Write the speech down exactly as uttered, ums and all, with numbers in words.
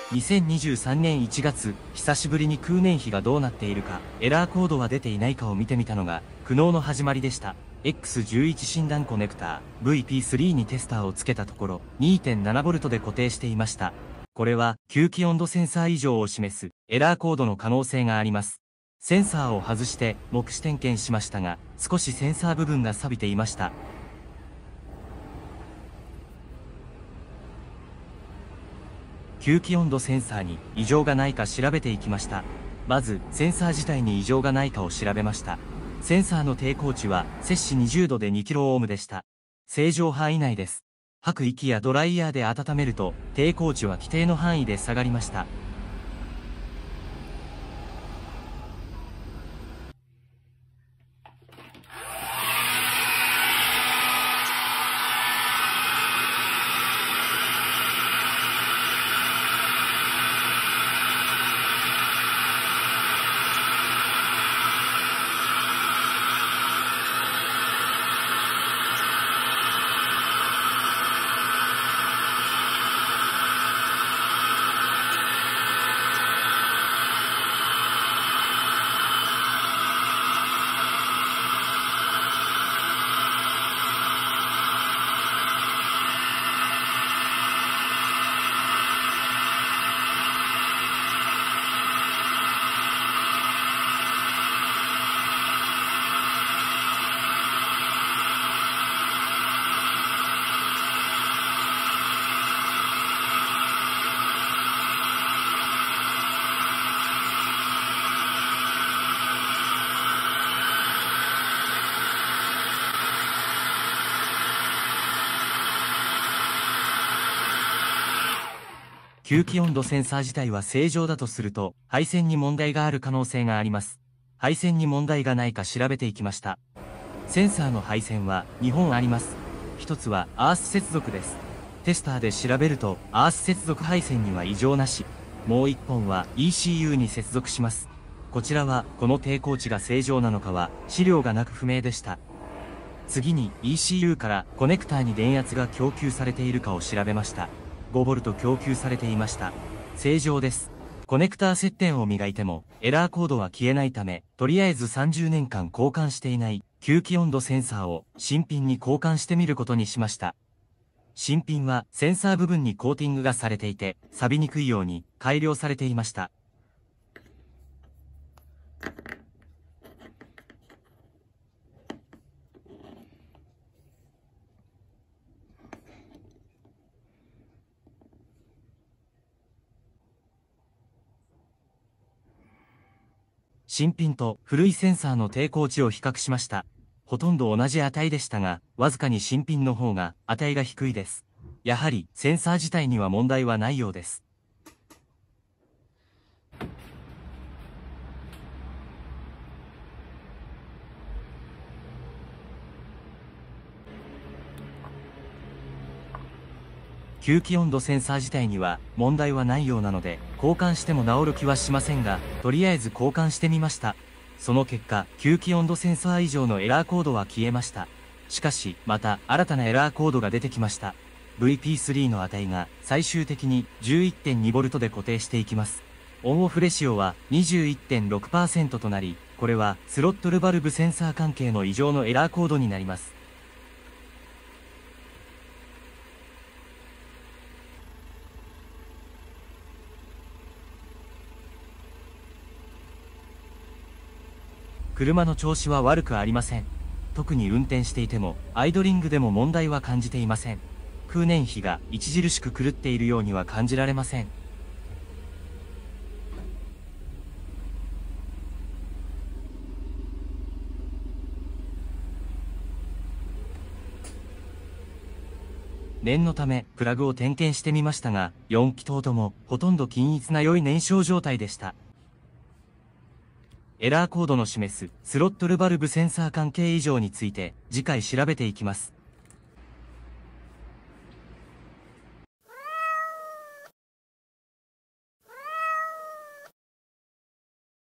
にせんにじゅうさんねんいちがつ、久しぶりに空燃費がどうなっているか、エラーコードは出ていないかを見てみたのが、苦悩の始まりでした。エックスじゅういち 診断コネクター ブイピースリー にテスターをつけたところ にてんななボルト で固定していました。これは吸気温度センサー異常を示すエラーコードの可能性があります。センサーを外して目視点検しましたが、少しセンサー部分が錆びていました。吸気温度センサーに異常がないか調べていきました。まずセンサー自体に異常がないかを調べました。センサーの抵抗値は摂氏にじゅうどでにキロオームでした。正常範囲内です。吐く息やドライヤーで温めると抵抗値は規定の範囲で下がりました。吸気温度センサー自体は正常だとすると、配線に問題がある可能性があります。配線に問題がないか調べていきました。センサーの配線はにほんあります。ひとつはアース接続です。テスターで調べると、アース接続配線には異常なし。もういっぽんは イーシーユー に接続します。こちらは、この抵抗値が正常なのかは、資料がなく不明でした。次に イーシーユー からコネクターに電圧が供給されているかを調べました。ごボルト 供給されていました。正常です。コネクター接点を磨いてもエラーコードは消えないため、とりあえずさんじゅうねんかん交換していない吸気温度センサーを新品に交換してみることにしました。新品はセンサー部分にコーティングがされていて、錆びにくいように改良されていました。新品と古いセンサーの抵抗値を比較しました。ほとんど同じ値でしたが、わずかに新品の方が値が低いです。やはりセンサー自体には問題はないようです。吸気温度センサー自体には問題はないようなので、交換しても治る気はしませんが、とりあえず交換してみました。その結果、吸気温度センサー以上のエラーコードは消えました。しかし、また新たなエラーコードが出てきました。ブイピースリー の値が最終的に じゅういってんにボルト で固定していきます。オンオフレシオは にじゅういってんろくパーセント となり、これはスロットルバルブセンサー関係の異常のエラーコードになります。車の調子は悪くありません。特に運転していても、アイドリングでも問題は感じていません。空燃費が著しく狂っているようには感じられません。念のため、プラグを点検してみましたが、よんきとうとも、ほとんど均一な良い燃焼状態でした。エラーコードの示すスロットルバルブセンサー関係異常について次回調べていきます。